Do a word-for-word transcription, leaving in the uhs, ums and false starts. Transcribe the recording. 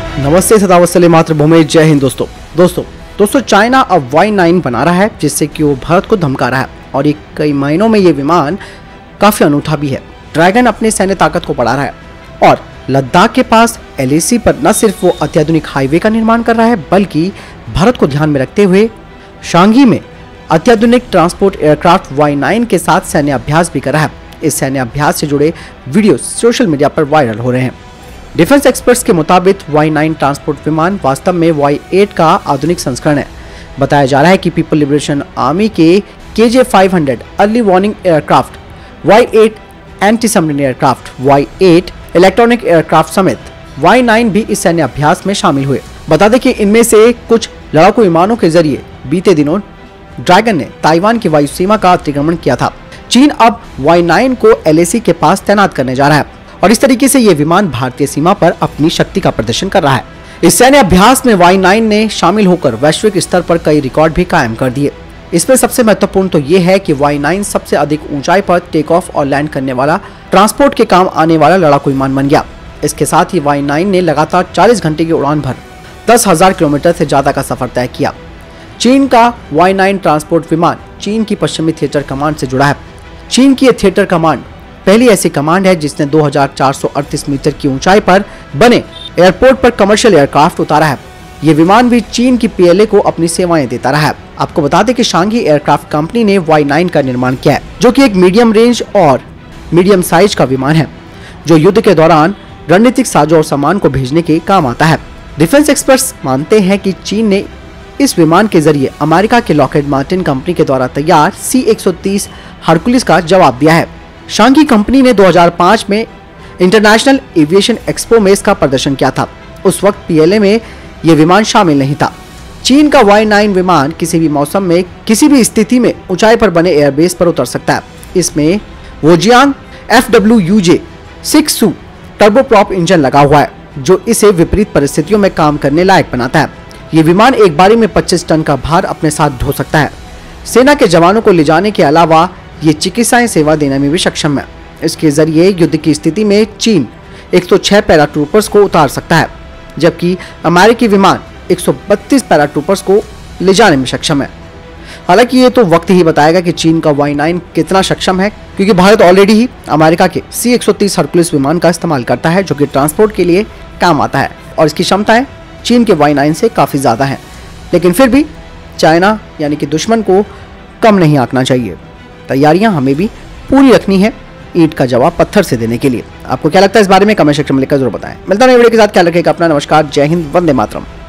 नमस्ते, सदावत्सले मातृभूमि, जय हिंद। दोस्तों दोस्तों दोस्तों चाइना अब वाई नाइन बना रहा है, जिससे कि वो भारत को धमका रहा है और ये कई महीनों में ये विमान काफी अनूठा भी है। ड्रैगन अपनी सैन्य ताकत को बढ़ा रहा है और लद्दाख के पास एल ए सी पर न सिर्फ वो अत्याधुनिक हाईवे का निर्माण कर रहा है, बल्कि भारत को ध्यान में रखते हुए शांघी में अत्याधुनिक ट्रांसपोर्ट एयरक्राफ्ट वाई नाइन के साथ सैन्य अभ्यास भी कर रहा है। इस सैन्य अभ्यास से जुड़े वीडियो सोशल मीडिया पर वायरल हो रहे हैं। डिफेंस एक्सपर्ट्स के मुताबिक वाई नाइन ट्रांसपोर्ट विमान वास्तव में वाई एट का आधुनिक संस्करण है। बताया जा रहा है कि पीपल लिबरेशन आर्मी के K J five hundred early warning aircraft, Y eight anti submarine aircraft, Y eight electronic aircraft समेत वाई नाइन भी इस सैन्य अभ्यास में शामिल हुए। बता दें कि इनमें से कुछ लड़ाकू विमानों के जरिए बीते दिनों ड्रैगन ने ताइवान की वायु सीमा का अतिक्रमण किया था। चीन अब वाई नाइन को एल ए सी के पास तैनात करने जा रहा है और इस तरीके से ये विमान भारतीय सीमा पर अपनी शक्ति का प्रदर्शन कर रहा है। इस सैन्य अभ्यास में वाई नाइन ने शामिल होकर वैश्विक स्तर पर कई रिकॉर्ड भी कायम कर दिए। इसमें सबसे महत्वपूर्ण तो ये है कि वाई नाइन सबसे अधिक ऊंचाई पर टेक ऑफ और लैंड करने वाला, ट्रांसपोर्ट के काम आने वाला लड़ाकू विमान बन गया। इसके साथ ही वाई नाइन ने लगातार चालीस घंटे की उड़ान भर दस हजार किलोमीटर से ज्यादा का सफर तय किया। चीन का वाई नाइन ट्रांसपोर्ट विमान चीन की पश्चिमी थिएटर कमांड से जुड़ा है। चीन की थिएटर कमांड पहली ऐसी कमांड है जिसने दो हजार चार सौ अड़तीस मीटर की ऊंचाई पर बने एयरपोर्ट पर कमर्शियल एयरक्राफ्ट उतारा है। ये विमान भी चीन की पी एल ए को अपनी सेवाएं देता रहा है। आपको बता दें कि शांघी एयरक्राफ्ट कंपनी ने वाई नाइन का निर्माण किया है, जो कि एक मीडियम रेंज और मीडियम साइज का विमान है, जो युद्ध के दौरान रणनीतिक साजो और सामान को भेजने के काम आता है। डिफेंस एक्सपर्ट्स मानते हैं कि चीन ने इस विमान के जरिए अमेरिका के लॉकहीड मार्टिन कंपनी के द्वारा तैयार सी एक सौ तीस हरकुलिस का जवाब दिया है। शांघी कंपनी ने दो हजार पाँच में इंटरनेशनल एविएशन एक्सपो में इसका प्रदर्शन किया था। उस वक्त पी एल ए में यह विमान शामिल नहीं था। चीन का वाई नाइन विमान किसी भी मौसम में किसी भी स्थिति में ऊंचाई पर बने एयरबेस पर उतर सकता है। इसमें वोजियांग F W U J six सू टर्बोप्रॉप इंजन लगा हुआ है, जो इसे विपरीत परिस्थितियों में काम करने लायक बनाता है। ये विमान एक बारी में पच्चीस टन का भार अपने साथ ढो सकता है। सेना के जवानों को ले जाने के अलावा ये चिकित्सा सेवा देने में भी सक्षम है। इसके जरिए युद्ध की स्थिति में चीन एक सौ छह पैराट्रूपर्स को उतार सकता है, जबकि अमेरिकी विमान एक सौ बत्तीस पैराट्रूपर्स को ले जाने में सक्षम है। हालांकि ये तो वक्त ही बताएगा कि चीन का वाई नाइन कितना सक्षम है, क्योंकि भारत ऑलरेडी ही अमेरिका के सी एक सौ तीस हरकुलिस विमान का इस्तेमाल करता है, जो कि ट्रांसपोर्ट के लिए काम आता है और इसकी क्षमताएं चीन के वाई नाइन से काफी ज्यादा है। लेकिन फिर भी चाइना यानी कि दुश्मन को कम नहीं आंकना चाहिए। तैयारियां हमें भी पूरी रखनी है ईंट का जवाब पत्थर से देने के लिए। आपको क्या लगता है इस बारे में कमेंट सेक्शन में लिखकर जरूर बताएं। मिलता है वीडियो के साथ, ख्याल रखिएगा अपना। नमस्कार, जय हिंद, वंदे मातरम।